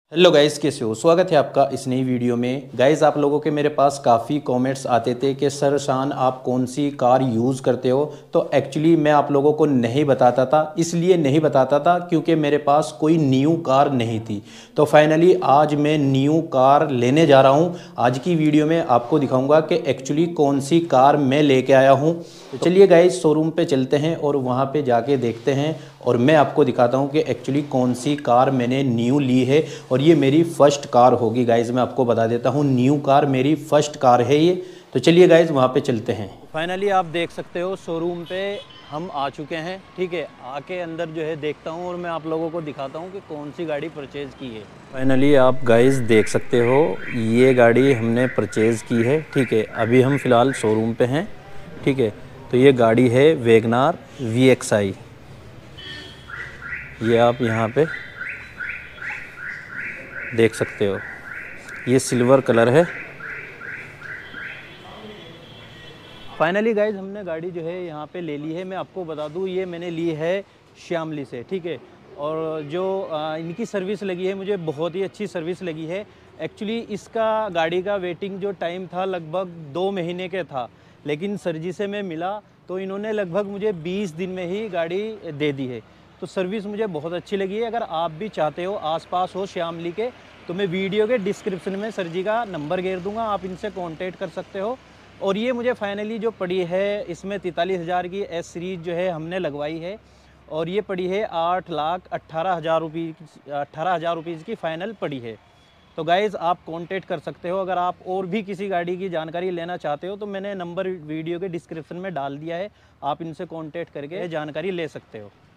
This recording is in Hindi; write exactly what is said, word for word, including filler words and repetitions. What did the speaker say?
हेलो गाइस, कैसे हो? स्वागत है आपका इस नई वीडियो में। गाइस, आप लोगों के मेरे पास काफ़ी कमेंट्स आते थे कि सर शान आप कौन सी कार यूज़ करते हो। तो एक्चुअली मैं आप लोगों को नहीं बताता था, इसलिए नहीं बताता था क्योंकि मेरे पास कोई न्यू कार नहीं थी। तो फाइनली आज मैं न्यू कार लेने जा रहा हूँ। आज की वीडियो में आपको दिखाऊंगा कि एक्चुअली कौन सी कार मैं लेके आया हूँ। तो चलिए गाइस, शोरूम पे चलते हैं और वहाँ पे जाके देखते हैं और मैं आपको दिखाता हूँ कि एक्चुअली कौन सी कार मैंने न्यू ली है। और ये मेरी फ़र्स्ट कार होगी गाइज़, मैं आपको बता देता हूँ, न्यू कार मेरी फ़र्स्ट कार है ये। तो चलिए गाइज़, वहाँ पे चलते हैं। फाइनली आप देख सकते हो शोरूम पे हम आ चुके हैं। ठीक है, आके अंदर जो है देखता हूँ और मैं आप लोगों को दिखाता हूँ कि कौन सी गाड़ी परचेज़ की है। फाइनली आप गाइज़ देख सकते हो, ये गाड़ी हमने परचेज़ की है। ठीक है, अभी हम फ़िलहाल शोरूम पे हैं। ठीक है, तो ये गाड़ी है वैगनार वी एक्स आई। ये आप यहाँ पे देख सकते हो, ये सिल्वर कलर है। फाइनली गाइज हमने गाड़ी जो है यहाँ पे ले ली है। मैं आपको बता दूँ, ये मैंने ली है श्यामली से। ठीक है, और जो आ, इनकी सर्विस लगी है, मुझे बहुत ही अच्छी सर्विस लगी है। एक्चुअली इसका गाड़ी का वेटिंग जो टाइम था लगभग दो महीने के था, लेकिन सरजी से मैं मिला तो इन्होंने लगभग मुझे बीस दिन में ही गाड़ी दे दी है। तो सर्विस मुझे बहुत अच्छी लगी है। अगर आप भी चाहते हो, आसपास हो श्यामली के, तो मैं वीडियो के डिस्क्रिप्शन में सर जी का नंबर घेर दूंगा, आप इनसे कांटेक्ट कर सकते हो। और ये मुझे फाइनली जो पड़ी है, इसमें तैंतालीस हज़ार की एस सीरीज़ जो है हमने लगवाई है, और ये पड़ी है आठ लाख अट्ठारह हज़ार रुपये अट्ठारह हज़ार रुपीज़ की फ़ाइनल पड़ी है। तो गाइज़ आप कांटेक्ट कर सकते हो। अगर आप और भी किसी गाड़ी की जानकारी लेना चाहते हो तो मैंने नंबर वीडियो के डिस्क्रिप्शन में डाल दिया है, आप इनसे कांटेक्ट करके जानकारी ले सकते हो।